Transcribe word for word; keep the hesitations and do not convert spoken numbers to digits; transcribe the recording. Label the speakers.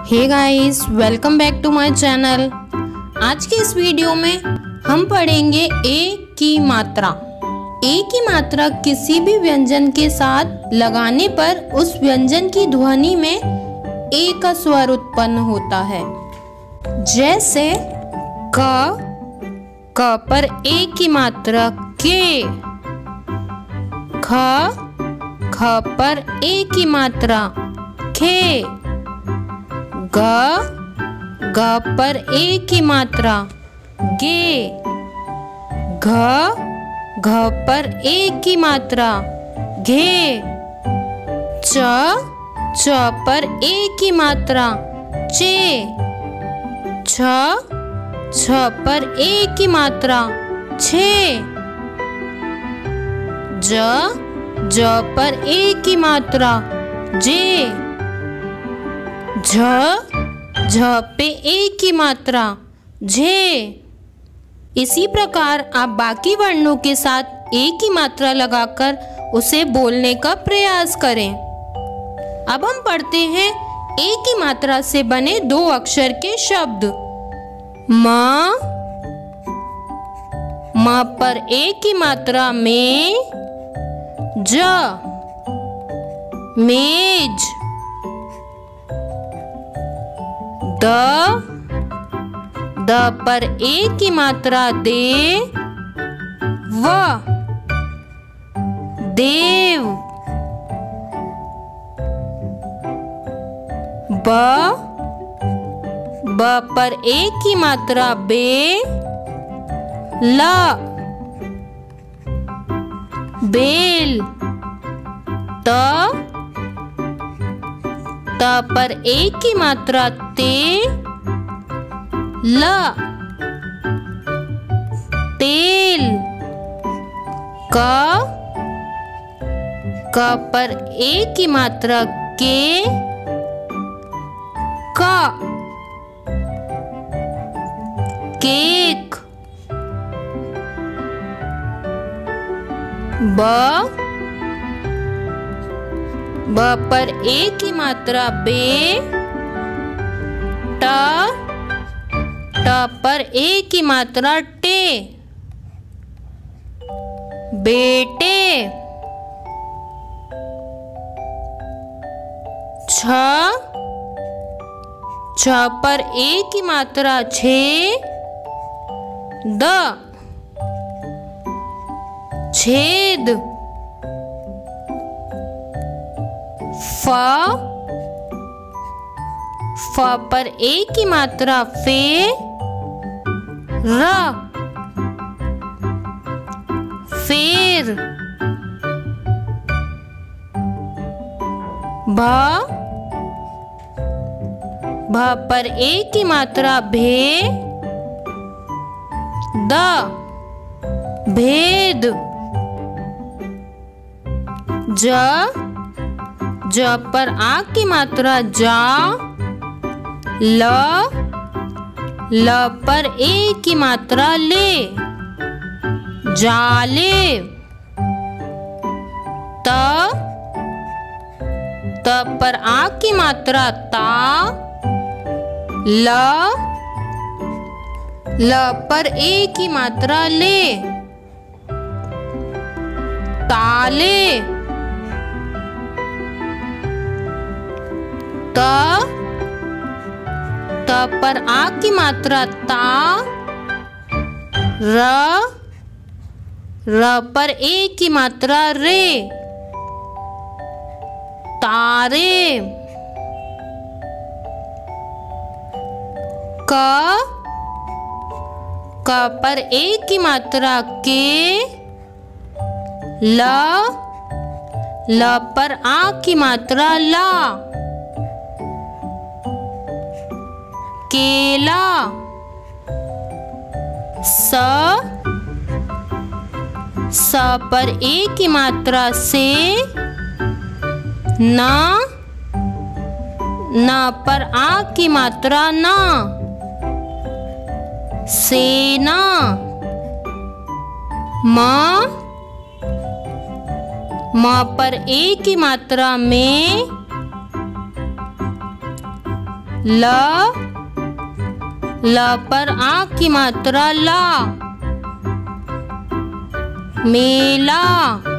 Speaker 1: Hey guys, welcome back to my channel. आज के इस वीडियो में हम पढ़ेंगे ए की मात्रा। ए की मात्रा किसी भी व्यंजन के साथ लगाने पर उस व्यंजन की ध्वनि में ए का स्वर उत्पन्न होता है। जैसे क, क पर ए की मात्रा के, ख, ख पर ए की मात्रा खे, ग, ग पर ए की मात्रा गे, घ, घ पर ए की मात्रा घे, च, च पर ए की मात्रा चे, छ, छ पर ए की मात्रा छे, ज, ज पर ए की मात्रा जे, झ, झ पे ए की मात्रा झे। इसी प्रकार आप बाकी वर्णों के साथ ए की मात्रा लगाकर उसे बोलने का प्रयास करें। अब हम पढ़ते हैं ए की मात्रा से बने दो अक्षर के शब्द। म, म पर ए की मात्रा में, ज, मेज, द, द पर ए की मात्रा दे, व, देव, ब, ब पर ए की मात्रा बे, ल, बेल, त, त पर ए की मात्रा ते, ल, तेल, क, क पर ए की मात्रा के, क, केक, ब, ब पर ए की मात्रा बे, ट, ट पर ए की मात्रा टे, बेटे, छ, छ पर ए की मात्रा छे, द, छेद, फ, फ पर ए की मात्रा फे, र, फेर, भ, भ पर ए की मात्रा भे, द, भेद, ज, ज पर आ की मात्रा जा, ल, ल पर ए की मात्रा ले, जाले, त, त पर आ की मात्रा ता, ल, ल पर ए की मात्रा ले, ताले, त, त पर आ की मात्रा ता, र, र पर ए की मात्रा रे, तारे, क, क पर ए की मात्रा के, ल, ल पर आ की मात्रा ला, केला, स, स पर ए की मात्रा से, न, न पर आ की मात्रा ना, सेना, म, म पर ए की मात्रा में, ल ल पर आ की मात्रा ला। मेला।